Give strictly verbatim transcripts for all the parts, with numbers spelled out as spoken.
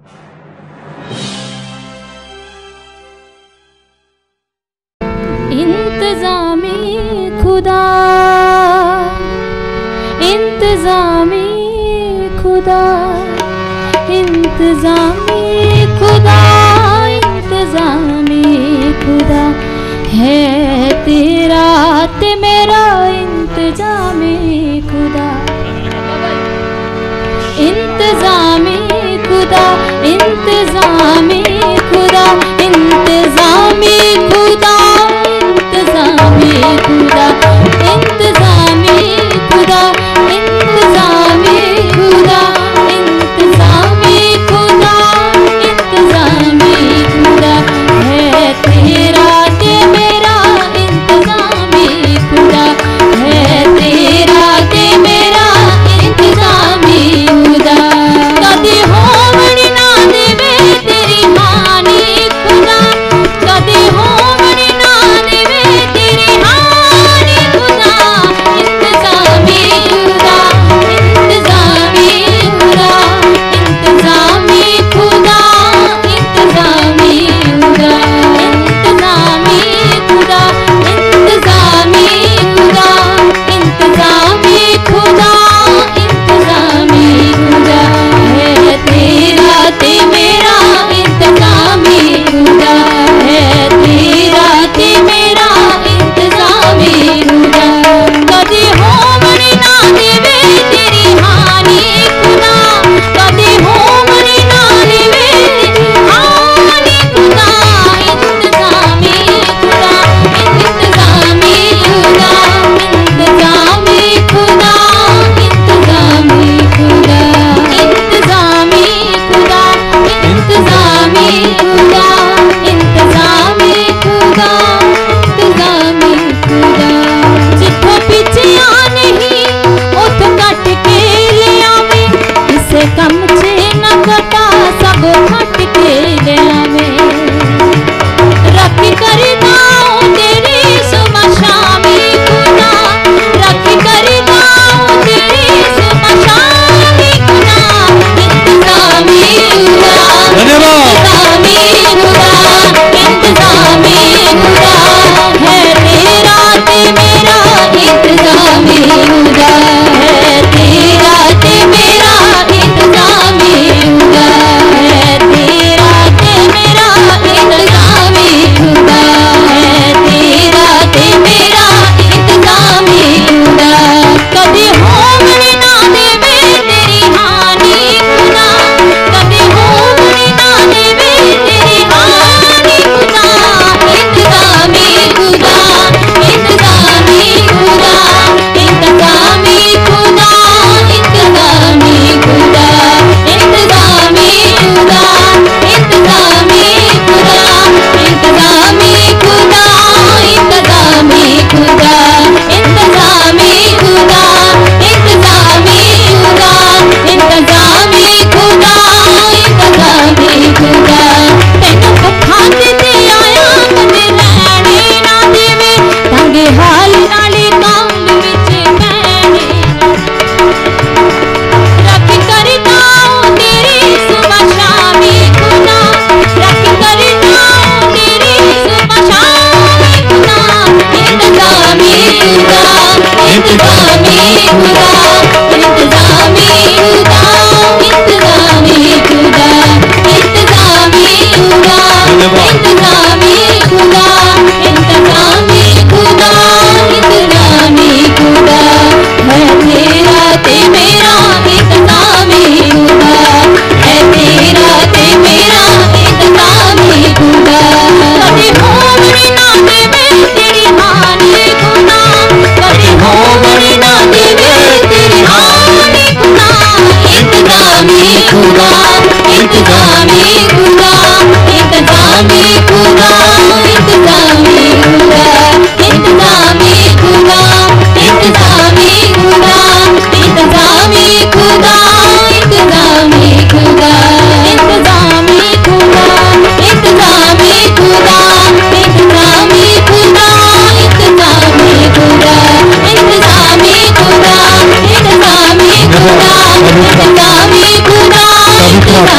इंतजामी खुदा, इंतजामी खुदा, इंतजामी खुदा, इंतजामी खुदा है तेरा ते मेरा इंतजामी खुदा। इंतजामी खुदा, इंतजामी खुदा, इंतजामी खुदा, इंतजामी खुदा, इंतजामी खुदा, इंतजामी खुदा, इंतजामी खुदा, इंतजामी खुदा है तेरा ते मेरा इंतजामी खुदा, है तेरा ते मेरा इंतजामी खुदा। कदी होवण ना देवे तेरी हानि खुदा, कदी होवण ना देवे तेरी हानि खुदा। इंतजामी खुदा, इंतजामी खुदा, इंतजामी खुदा, इंतजामी खुदा, इंतजामी खुदा, इंतजामी खुदा, इंतजामी खुदा, इंतजामी खुदा है तेरा ते मेरा इंतजामी खुदा, है तेरा ते मेरा इंतजामी खुदा। कदी होवण ना देवे तेरी हानि खुदा, कदी होवण ना देवे हानि खुदा। इंतजामी खुदा, इंतजामी खुदा, इंतजामी खुदा, इंतजामी खुदा, इंतजामी खुदा, इंतजामी खुदा, इंतजामी खुदा, इंतजामी खुदा। जिथों पिछिया नहीं उथों कट के ले आवे, इसे कम च न घटा सगों घट के ले आवे। रखी करदा तेरी सुबह शामी खुदा, रखी करदा तेरी सुबह शामी खुदा। इंतजामी खुदा, इंतजामी खुदा, इंतजामी खुदा है तेरा ते मेरा इंतजामी खुदा, है तेरा ते मेरा इंतजामी खुदा, है तेरा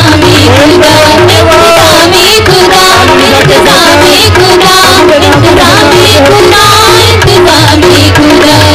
इंतजामी खुदा, इंतजामी खुदा, इंतजामी खुदा,